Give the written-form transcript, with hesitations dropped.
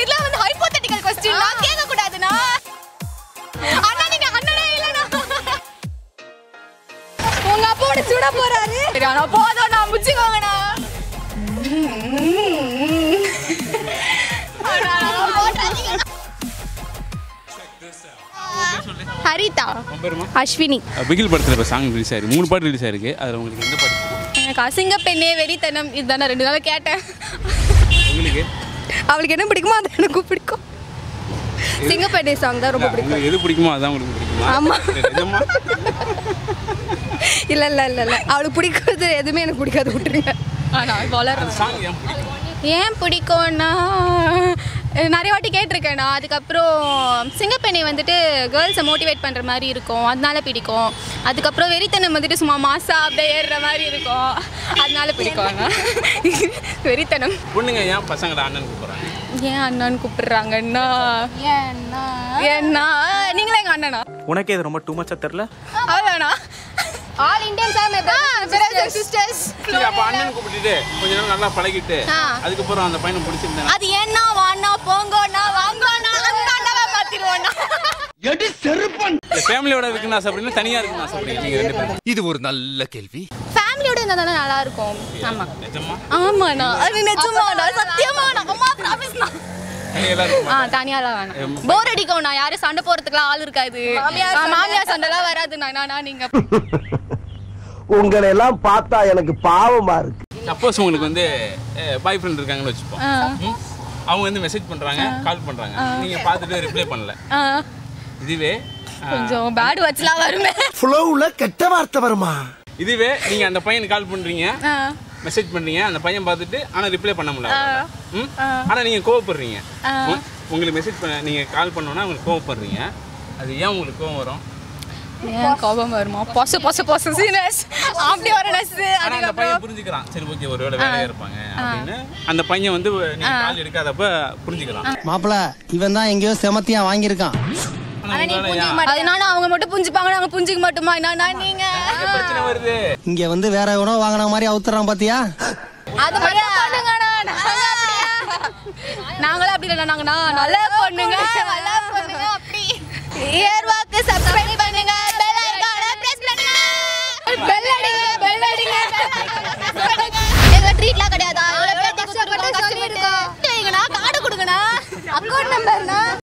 இதெல்லாம் வந்து hypothetical question நான் கேட்க கூடாதுனா அண்ணா நீங்க அண்ணனே இல்லனா உங்க அப்போட சுட போறாரு நான் போறோம் நான் முச்சிக்கோங்கடா ஹரிதா அஸ்வினி பிகில் படத்துல இப்ப சாங் ரிலீஸ் ஆயிருக்கு 3 பாட்டு ரிலீஸ் ஆயிருக்கு அதுல உங்களுக்கு எந்த பாட்டு எனக்கு அசிங்க பெண்ணே வெறித்தனம் இதுதான 2 நாள் கேட்டேன் உங்களுக்கு அவளுக்கு என்ன பிடிக்குமோ அது எனக்கு பிடிக்கும் சிங்கப்பெண்ணே சாங் தான் ரொம்ப பிடிக்கும் எது பிடிக்குமோ அதான் உங்களுக்கு பிடிக்குமா ஆமா நிஜமா இல்ல இல்ல இல்ல இல்ல அவளுக்கு பிடிக்கிறது எதுவுமே எனக்கு பிடிக்காது விட்டுருங்க ஆனா வளர சாங் ஏன் பிடிக்கும் ஏன் பிடிக்கும்னா நிறைய வாட்டி கேட்டிருக்கேன் நான் அதுக்கப்புறம் சிங்கப்பெண்ணை வந்துட்டு கேர்ள்ஸை மோட்டிவேட் பண்ணுற மாதிரி இருக்கும் அதனால பிடிக்கும் அதுக்கப்புறம் வெறித்தனம் வந்துட்டு சும்மா மாசா அப்படியே ஏறுற மாதிரி இருக்கும் அதனால பிடிக்கும் வெறித்தனம் பொண்ணுங்க ஏன் பசங்களை அண்ணன் கூப்பிடுறாங்க ஏன் அண்ணான்னு கூப்பிடுறாங்கன்னா ஏன்னா நீங்களே எங்கள் அண்ணனா உனக்கே இது ரொம்ப டூ மச்சா தெரியல அவ்வளோண்ணா all Indians are my brothers sisters அப்ப அண்ணன் கூப்பிட்டுட்டு கொஞ்ச நேரம் நல்லா பழகிட்டு அதுக்கப்புறம் அந்த பையனை பிடிச்சிருந்தேன் அது ஏன்னா வாண்ணா போங்கோண்ணா வாங்கோண்ணா அந்த அண்ணாவை மாத்திடுவோண்ணா எடி செருப்பன் ஃபேமிலியோட இருக்குன்னு ஆசைப்படுறீங்க தனியா இருக்குன்னு ஆசைப்படுறீங்க நீங்க ரெண்டு பேரும் இது ஒரு நல்ல கேள்வி ஃபேமிலியோட இருந்தா தானே நல்லா இருக்கும் ஆமா நிஜமா ஆமாண்ணா அது நிஜமாண்ணா சத்தியமாண்ணா அம்மா ப்ராமிஸ்ண்ணா தனியாலாம் வேணாம் போர் அடிக்கும் நான் யாரும் சண்டை போறதுக்குலாம் ஆள் இருக்காது மாமியார் சண்டைலாம் வராதுண்ணா நீங்க உங்களை எல்லாம் பார்த்தா எனக்கு பாவமா இருக்கு சப்போஸ் உங்களுக்கு வந்து பாய் ஃப்ரெண்ட் இருக்காங்கன்னு வச்சுப்போம் அவங்க வந்து மெசேஜ் பண்றாங்க கால் பண்றாங்க நீங்க பார்த்துட்டு ரிப்ளை பண்ணல இதுவே கொஞ்சம் பேட் வாட்ச்லாம் வருமே ஃப்ளோவுல கெட்ட வார்த்தை வருமா இதுவே நீங்க அந்த பையனுக்கு கால் பண்றீங்க மெசேஜ் பண்றீங்க அந்த பையன் பார்த்துட்டு ஆனா ரிப்ளை பண்ண முடியல ஆனா நீங்க கோவப்படுறீங்க உங்களுக்கு மெசேஜ் பண்ண நீங்க கால் பண்ணோன்னா உங்களுக்கு கோவப்படுறீங்க அது ஏன் உங்களுக்கு கோவம் வரும் ஏன் கோபம் வருமா பொசசினஸ் அப்படி வரனஸ் ஆனா அந்த பையன் புரிஞ்சுக்கிறான் சரி ஓகே ஒருவேளை வேலையா இருப்பாங்க அப்படின்னு அந்த பையன் வந்து நீங்க கால் எடுக்காதப்ப புரிஞ்சுக்கிறான் மாப்பிள இவன் தான் எங்கேயோ செமத்தியா வாங்கியிருக்கான் அதனால அவங்க மட்டும் புரிஞ்சுப்பாங்க நாங்க புரிஞ்சுக்க மாட்டோமா என்னன்னா நீங்க பிரச்சனை வருது இங்க வந்து வேற எவனோ வாங்கின மாதிரி அவுத்துறான் பாத்தியா அது மட்டும் பண்ணுங்கடா நாங்களும் அப்படி இல்ல நாங்க நல்லா பண்ணுங்க அப்படி ஏர்வாக்கு சப்ஸ்கிரைப் பண்ணுங்க பெல் ஐகானை பிரஸ் பண்ணுங்க பெல் அடிங்க எங்க ட்ரீட்லாம் கிடையாதா இவ்வளவு பேருக்கு கஷ்டப்பட்டு சொல்லிருக்கோம் கார்டு கொடுங்கண்ணா அக்கவுண்ட் நம்பர்னா